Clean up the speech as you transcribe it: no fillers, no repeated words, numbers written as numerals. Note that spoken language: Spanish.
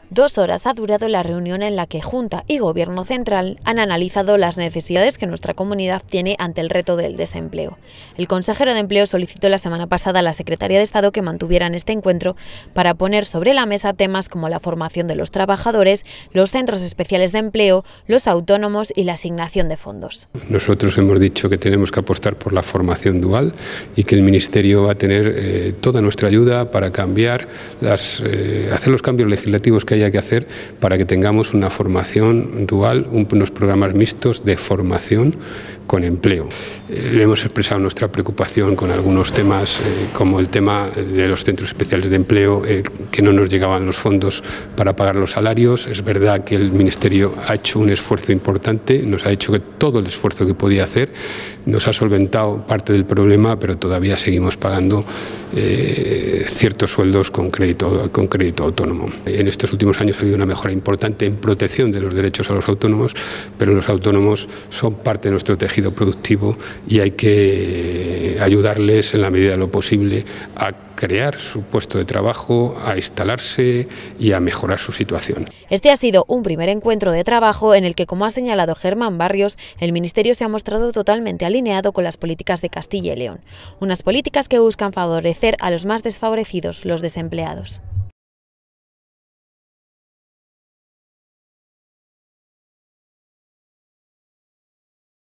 2 horas ha durado la reunión en la que Junta y Gobierno Central han analizado las necesidades que nuestra comunidad tiene ante el reto del desempleo. El consejero de Empleo solicitó la semana pasada a la Secretaría de Estado que mantuvieran este encuentro para poner sobre la mesa temas como la formación de los trabajadores, los centros especiales de empleo, los autónomos y la asignación de fondos. Nosotros hemos dicho que tenemos que apostar por la formación dual y que el Ministerio va a tener toda nuestra ayuda para cambiar hacer los cambios legislativos que haya que hacer para que tengamos una formación dual, unos programas mixtos de formación con empleo. Le hemos expresado nuestra preocupación con algunos temas, como el tema de los centros especiales de empleo, que no nos llegaban los fondos para pagar los salarios. Es verdad que el Ministerio ha hecho un esfuerzo importante, nos ha hecho todo el esfuerzo que podía hacer, nos ha solventado parte del problema, pero todavía seguimos pagando ciertos sueldos con crédito autónomo. En estos últimos años ha habido una mejora importante en protección de los derechos a los autónomos, pero los autónomos son parte de nuestro tejido productivo y hay que ayudarles en la medida de lo posible a crear su puesto de trabajo, a instalarse y a mejorar su situación. Este ha sido un primer encuentro de trabajo en el que, como ha señalado Germán Barrios, el Ministerio se ha mostrado totalmente alineado con las políticas de Castilla y León, unas políticas que buscan favorecer a los más desfavorecidos, los desempleados.